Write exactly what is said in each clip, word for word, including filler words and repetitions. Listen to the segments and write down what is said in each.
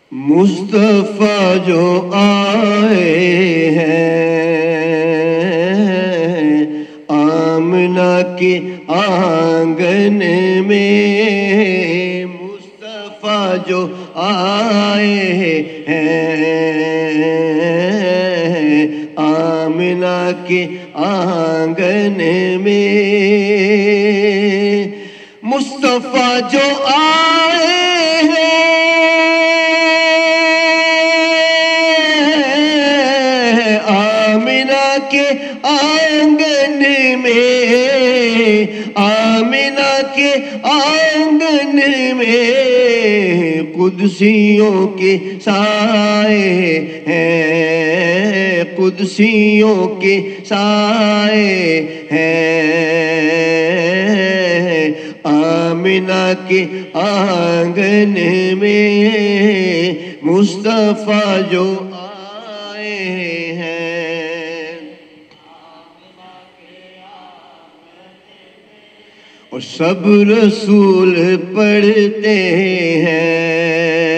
مصطفیٰ جو آئے ہیں آمنہ کے آنگن میں، مصطفیٰ جو آئے ہیں آمنہ کے آنگن میں، مصطفیٰ جو آئے ہیں آمنہ کے آنگن میں، آمنہ کے آنگن میں، قدسیوں کے سائے ہیں، قدسیوں کے سائے ہیں، آمنہ کے آنگن میں، مصطفیٰ جو آئے ہیں۔ اور سب رسول پڑھتے ہیں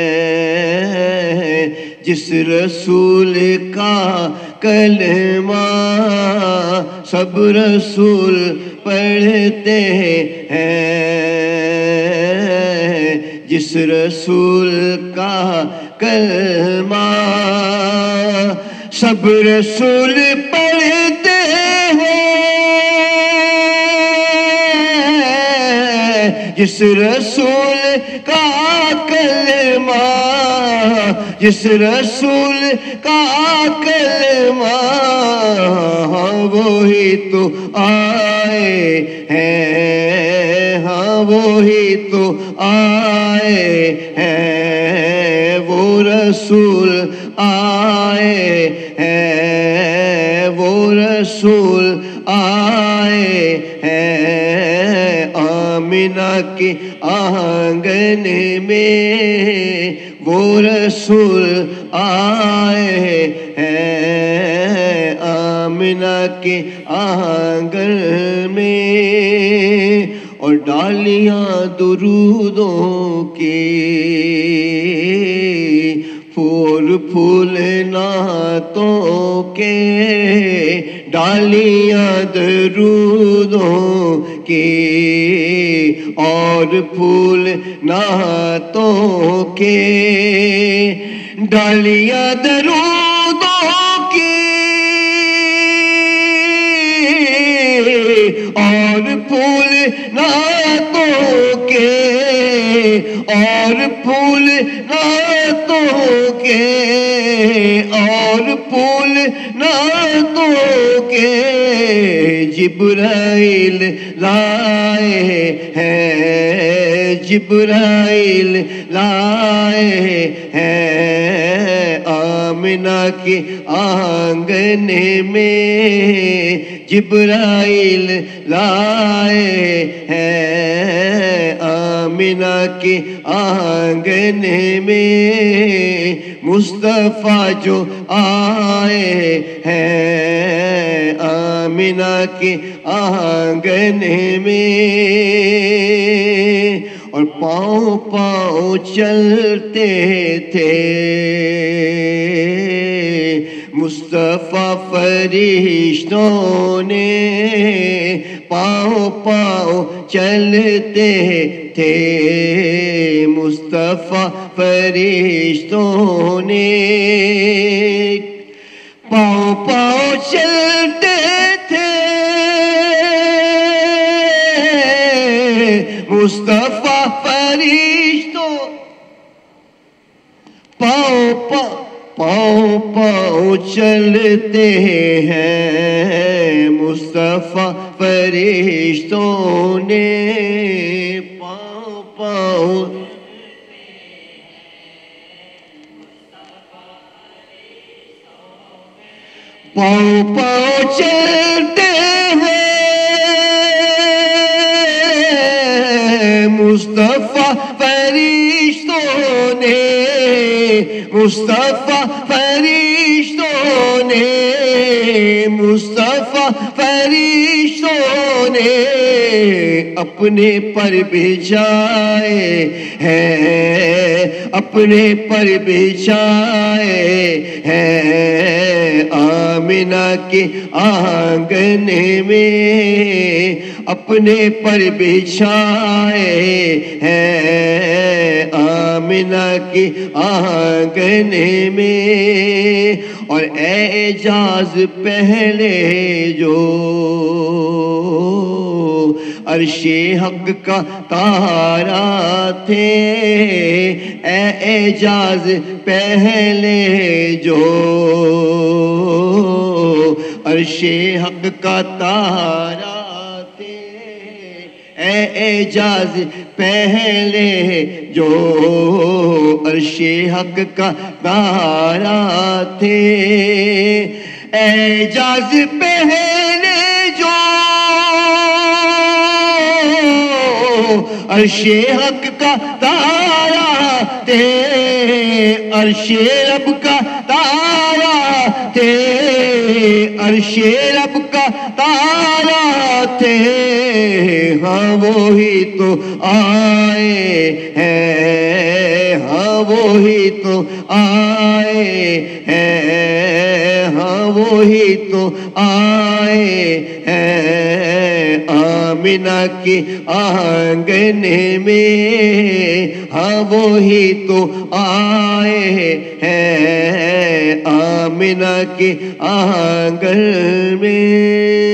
جس رسول کا کلمہ، سب رسول پڑھتے ہیں جس رسول کا کلمہ، سب رسول پڑھتے ہیں جس رسول کا کلمہ، جس رسول کا کلمہ، ہاں وہی تو آئے ہیں، ہاں وہی تو آئے ہیں، وہ رسول آئے ہیں، وہ رسول آئے ہیں، آمنہ کے آنگن میں، وہ رسول آئے ہیں، آمنہ کے آنگن میں، اور ڈالیاں درودوں کی پھول پھول نعتوں کے، ڈالیاں درودوں کی اور پھول نعتوں کے، ڈالیاں درودوں کی اور پھول نعتوں کے، اور پھول نعتوں کے، اور پھول نعتوں کے، جبرائیل لائے ہیں، جبرائیل لائے ہیں، آمنہ کے آنگن میں، جبرائیل لائے ہیں، آمنہ کے آنگن میں، مصطفیٰ جو آئے ہیں آمنہ کے آنگن میں، اور پاؤں پاؤں چلتے تھے مصطفیٰ فرشتوں نے، پاؤں پاؤں چلتے تھے مصطفیٰ فرشتوں نے، پاؤں پاؤں چلتے تھے مصطفیٰ فرشتوں، پاؤں پاؤں پاؤں پاؤں چلتے ہیں مصطفیٰ فرشتوں نے، پاؤں پاؤں پاؤں پاؤں چلتے ہیں مصطفیٰ فرشتوں نے، مصطفیٰ فرشتوں نے، مصطفیٰ فرشتوں نے اپنے پر بچھائے ہیں، اپنے پر بچھائے ہیں آمنہ کے آنگن میں، اپنے پر بچھائے ہیں آمنہ کے آنگن میں۔ اور اعجاز پہلے جو عرش حق کا تارا تھے، اعجاز پہلے جو عرش حق کا تارا تھے، اعجاز پہلے جو عرش حق کا تارا تھے، اعجاز پہلے جو عرش حق کا تارا تھے، عرش رب کا تارا تھے، عرش رب کا تارا تھے، ہاں وہی تو آئے ہیں، ہاں وہی تو آئے ہیں، ہاں وہی تو آئے ہیں آمنہ کے آنگن میں، ہاں وہی تو آئے ہیں آمنہ کے آنگن میں۔